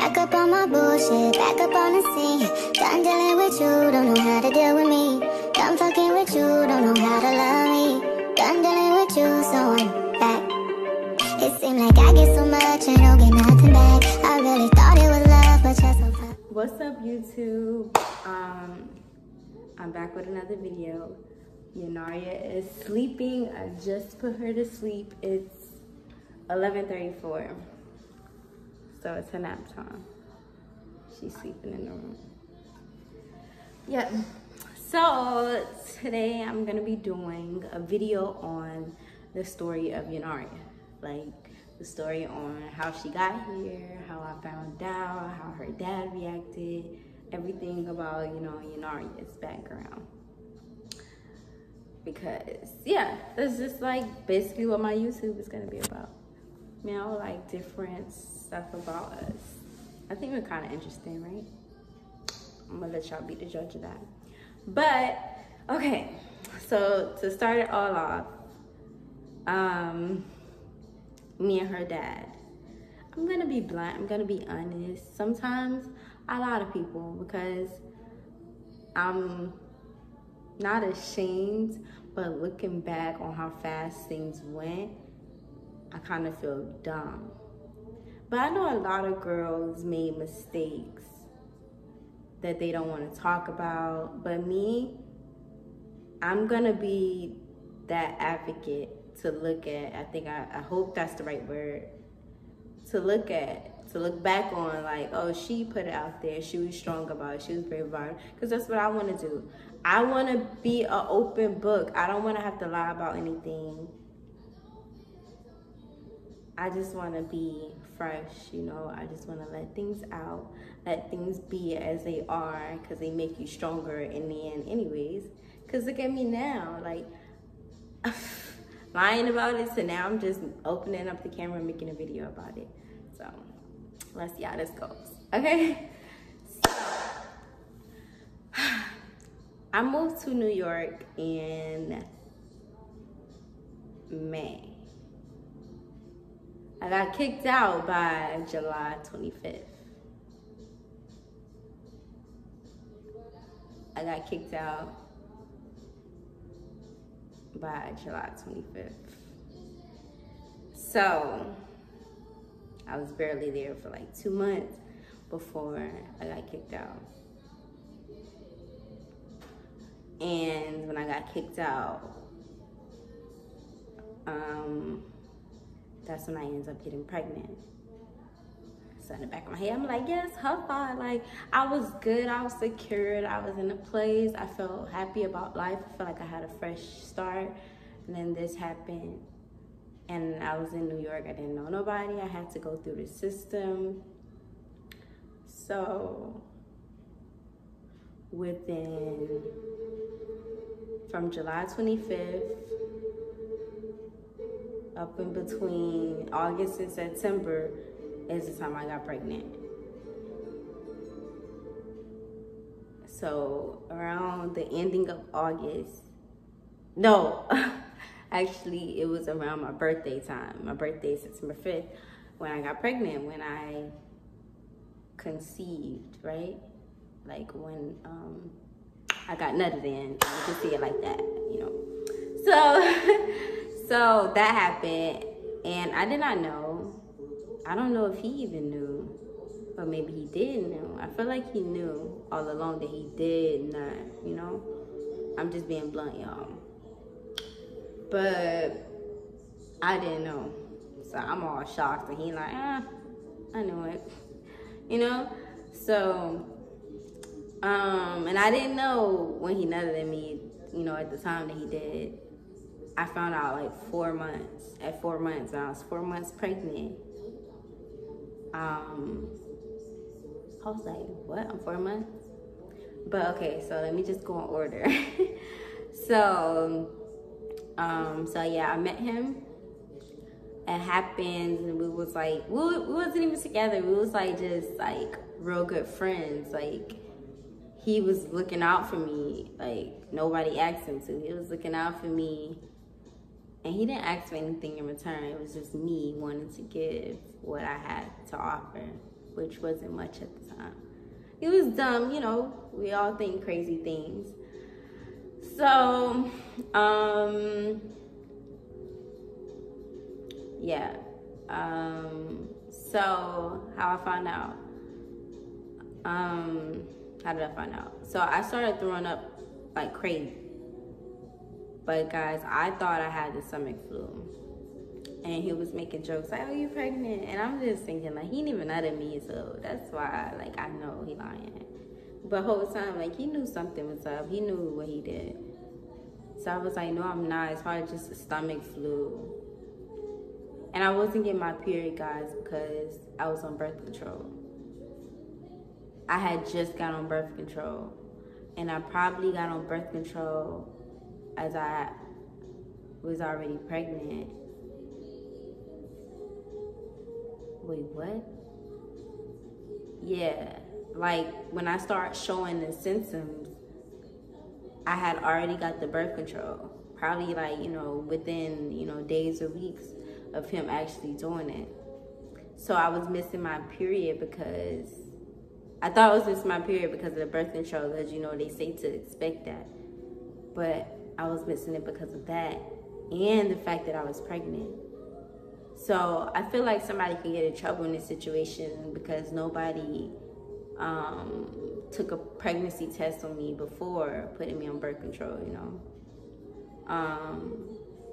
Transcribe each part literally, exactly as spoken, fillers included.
Back up on my bullshit, back up on the scene. Done dealing with you, don't know how to deal with me. Done fucking with you, don't know how to love me. Done dealing with you, so I'm back. It seemed like I get so much and don't get nothing back. I really thought it was love, but you're so fun. What's up, YouTube? Um, I'm back with another video. Yanaria is sleeping. I just put her to sleep. It's eleven thirty-four. So it's her nap time. She's sleeping in the room. Yeah. So today I'm gonna be doing a video on the story of Yanaria. Like the story on how she got here, how I found out, how her dad reacted, everything about, you know, Yanaria's background. Because yeah, that's just like basically what my YouTube is gonna be about. You know, like different stuff about us. I think we're kind of interesting, right? I'm gonna let y'all be the judge of that. But okay, so to start it all off, um, me and her dad. I'm gonna be blunt. I'm gonna be honest. Sometimes I lie to people because I'm not ashamed, but looking back on how fast things went, I kind of feel dumb. But I know a lot of girls made mistakes that they don't want to talk about. But me, I'm gonna be that advocate to look at. I think I, I hope that's the right word. To look at, to look back on, like, oh, she put it out there. She was strong about it. She was brave about it. Because that's what I want to do. I want to be an open book. I don't want to have to lie about anything. I just want to be fresh, you know. I just want to let things out, let things be as they are, because they make you stronger in the end anyways. Because look at me now, like, lying about it, so now I'm just opening up the camera and making a video about it. So, let's see how this goes, okay? So, I moved to New York in May. I got kicked out by July twenty-fifth. I got kicked out by July twenty-fifth. So, I was barely there for like two months before I got kicked out. And when I got kicked out, um, that's when I ended up getting pregnant. So in the back of my head, I'm like, yes, her fault. Like, I was good, I was secured, I was in a place, I felt happy about life. I felt like I had a fresh start. And then this happened. And I was in New York, I didn't know nobody. I had to go through the system. So within, from July twenty-fifth, up in between August and September is the time I got pregnant. So around the ending of August, no, actually it was around my birthday time. My birthday is September fifth, when I got pregnant, when I conceived, right? Like when um, I got nutted in, you can see it like that, you know. So, So that happened, and I did not know. I don't know if he even knew, or maybe he did know. I feel like he knew all along that he did not, you know? I'm just being blunt, y'all. But I didn't know. So I'm all shocked, and he like, ah, I knew it, you know? So, um, and I didn't know when he nutted at me, you know, at the time that he did. I found out like four months, at four months, I was four months pregnant. Um, I was like, what, I'm four months? But okay, so let me just go in order. so, um, so yeah, I met him. It happened, and we was like, we, we wasn't even together. We was like just like real good friends. Like, he was looking out for me, like nobody asked him to. He was looking out for me. And he didn't ask for anything in return. It was just me wanting to give what I had to offer. which wasn't much at the time. It was dumb, you know, we all think crazy things. So, um, yeah. Um, so how I found out, um, how did I find out? So I started throwing up like crazy. But guys, I thought I had the stomach flu. And he was making jokes like, oh, you pregnant? And I'm just thinking like, he didn't even nut at me, so that's why like I know he lying. But whole time, like he knew something was up. He knew what he did. So I was like, no, I'm not. It's probably just a stomach flu. And I wasn't getting my period, guys, because I was on birth control. I had just got on birth control. And I probably got on birth control as I was already pregnant. Wait, what? Yeah, like when I start showing the symptoms, I had already got the birth control. Probably like, you know, within, you know, days or weeks of him actually doing it. So I was missing my period because, I thought I was missing my period because of the birth control, because, you know, they say to expect that. But I was missing it because of that and the fact that I was pregnant. So I feel like somebody can get in trouble in this situation because nobody um, took a pregnancy test on me before putting me on birth control, you know. Um,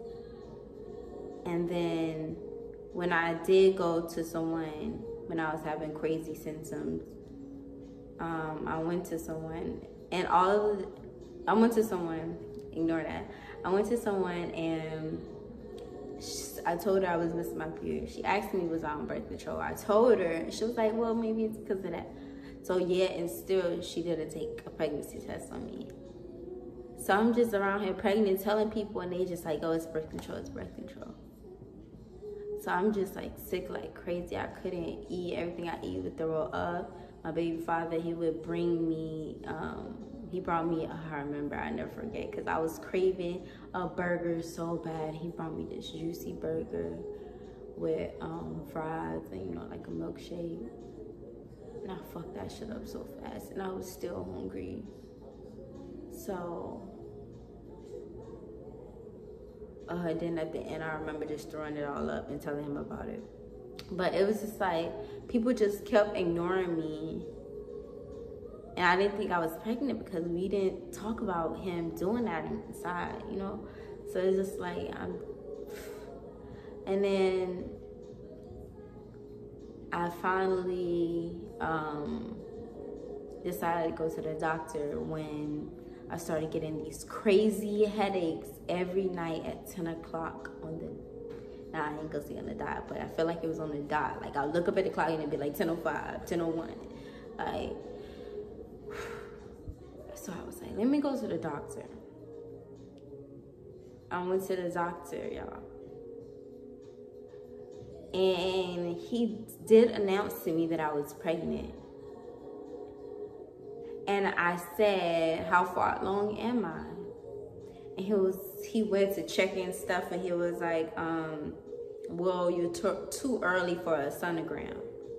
and then when I did go to someone, when I was having crazy symptoms, um, I went to someone and all of the, I went to someone, ignore that. I went to someone and I told her I was missing my period. She asked me, was I on birth control? I told her, and she was like, well, maybe it's because of that. So yeah, and still she didn't take a pregnancy test on me. So I'm just around here pregnant, telling people, and they just like, oh, it's birth control, it's birth control. So I'm just like sick like crazy. I couldn't eat. Everything I eat would throw up. My baby father, he would bring me, um, he brought me, I remember, I never forget, because I was craving a burger so bad. He brought me this juicy burger with um, fries and, you know, like a milkshake. And I fucked that shit up so fast, and I was still hungry. So, uh, then at the end, I remember just throwing it all up and telling him about it. But it was just like, people just kept ignoring me. And I didn't think I was pregnant because we didn't talk about him doing that inside, you know? So it's just like, I'm... And then I finally um, decided to go to the doctor when I started getting these crazy headaches every night at ten o'clock on the... Nah, I ain't gonna say on the dot, but I feel like it was on the dot. Like, I'll look up at the clock and it'd be like ten oh five, ten oh one. Like... So I was like, let me go to the doctor. I went to the doctor, y'all. And he did announce to me that I was pregnant. And I said, how far along am I? And he was, he went to check in stuff, and he was like, um, well, you're too early for a sonogram.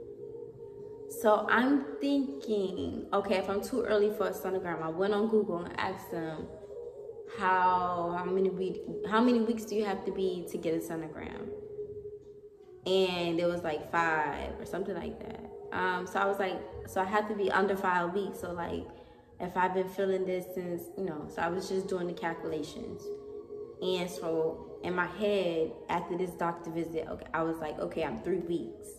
So I'm thinking, okay, if I'm too early for a sonogram, I went on Google and asked them, how how many week how many weeks do you have to be to get a sonogram? And it was like five or something like that. Um, so I was like, so I had to be under five weeks. So like, if I've been feeling this since, you know, so I was just doing the calculations. And so in my head, after this doctor visit, okay, I was like, okay, I'm three weeks.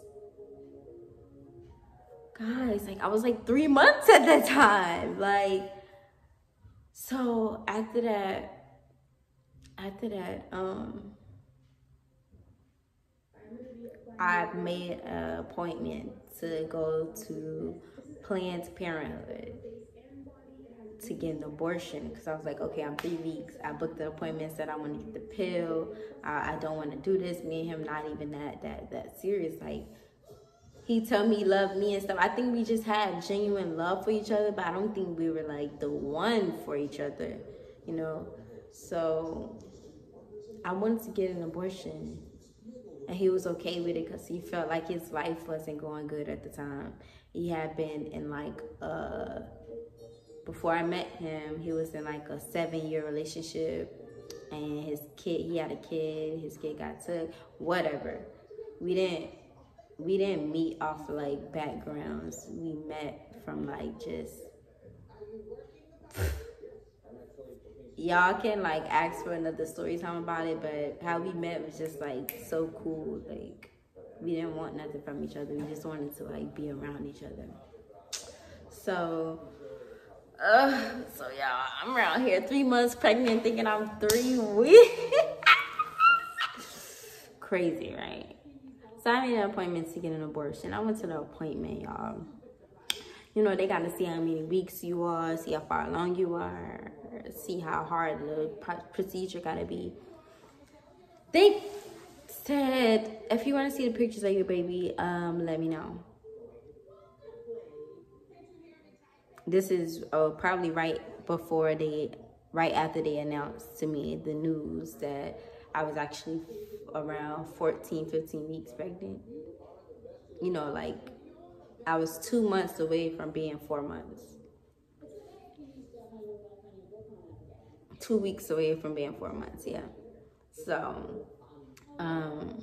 Guys, like I was like three months at that time. Like, so after that, after that, um, I made an appointment to go to Planned Parenthood to get an abortion, because I was like, okay, I'm three weeks. I booked the appointment, said I want to get the pill. I, I don't want to do this. Me and him not even that that that serious. Like, he told me he loved me and stuff. I think we just had genuine love for each other, but I don't think we were like the one for each other, you know? So I wanted to get an abortion. And he was okay with it because he felt like his life wasn't going good at the time. He had been in like, uh, before I met him, he was in like a seven year relationship. And his kid, he had a kid, his kid got took, whatever. We didn't, we didn't meet off like backgrounds. We met from like just, y'all can like ask for another story time about it, but how we met was just like so cool. Like we didn't want nothing from each other. We just wanted to like be around each other. So, uh, so y'all, I'm around here three months pregnant thinking I'm three weeks. Crazy, right? So I made an appointment to get an abortion. I went to the appointment, y'all. You know, they got to see how many weeks you are, see how far along you are, see how hard the procedure got to be. They said, if you want to see the pictures of your baby, um, let me know. This is uh, probably right before they, right after they announced to me the news that I was actually around fourteen, fifteen weeks pregnant. You know, like I was two months away from being four months. Two weeks away from being four months, yeah. So, um,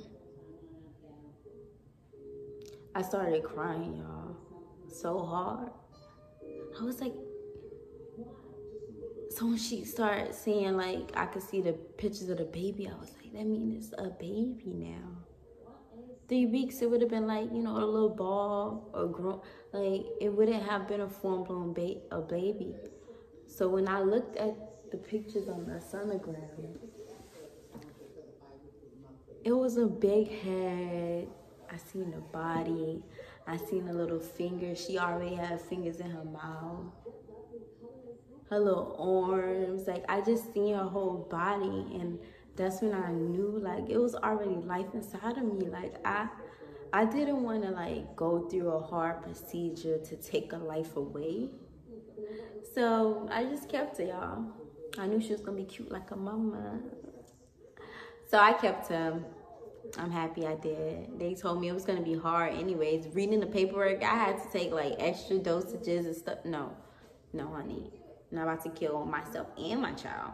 I started crying, y'all, so hard. I was like, so when she started saying, like, I could see the pictures of the baby, I was like, that means it's a baby now. Three weeks, it would have been like, you know, a little ball or grown, like, it wouldn't have been a full-blown ba a baby. So when I looked at the pictures on the sonogram, it was a big head. I seen the body. I seen the little fingers. She already had fingers in her mouth. Her little arms. Like, I just seen her whole body. And that's when I knew, like, it was already life inside of me. Like, I I didn't want to, like, go through a hard procedure to take a life away. So, I just kept her, y'all. I knew she was going to be cute like a mama. So, I kept her. I'm happy I did. They told me it was going to be hard anyways. Reading the paperwork, I had to take, like, extra dosages and stuff. No. No, honey. I'm not about to kill myself and my child.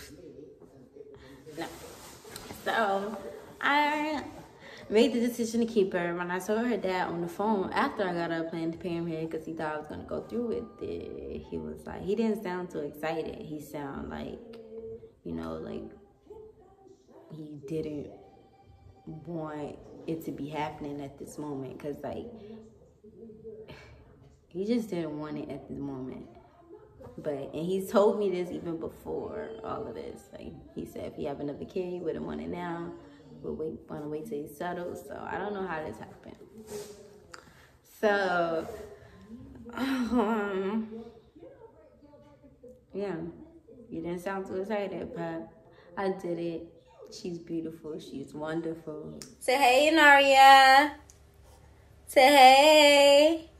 No. So, I made the decision to keep her. When I told her dad on the phone, after I got up Planned Parenthood, because he thought I was going to go through with it, he was like, he didn't sound too excited. He sounded like, you know, like, he didn't want it to be happening at this moment. Because, like, he just didn't want it at this moment. But, and he's told me this even before all of this. Like, he said if he have another kid, he wouldn't want it now. We'll wait, want to wait till he settles. So, I don't know how this happened. So, um, yeah. You didn't sound too excited, but I did it. She's beautiful. She's wonderful. Say hey, Naria. Say hey.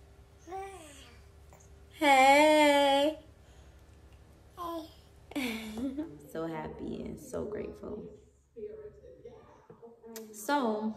Hey. Hey. I'm so happy and so grateful. So,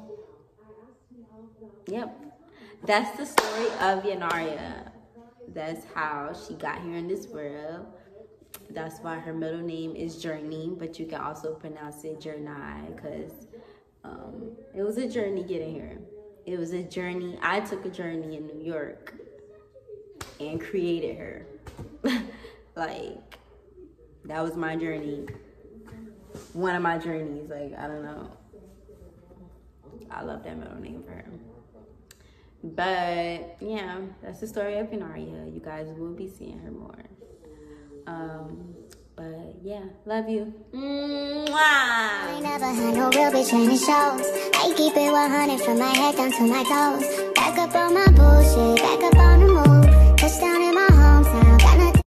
yep. That's the story of Yanaria. That's how she got here in this world. That's why her middle name is Journey, but you can also pronounce it Journey because um, it was a journey getting here. It was a journey. I took a journey in New York and created her. Like, that was my journey. One of my journeys. Like, I don't know. I love that middle name for her. But, yeah, that's the story of Yanaria. You guys will be seeing her more. Um, but yeah, love you. Mwah! I ain't never had no real bitch and it shows. I keep it one hundred from my head down to my toes. Back up on my bullshit, back up on the move.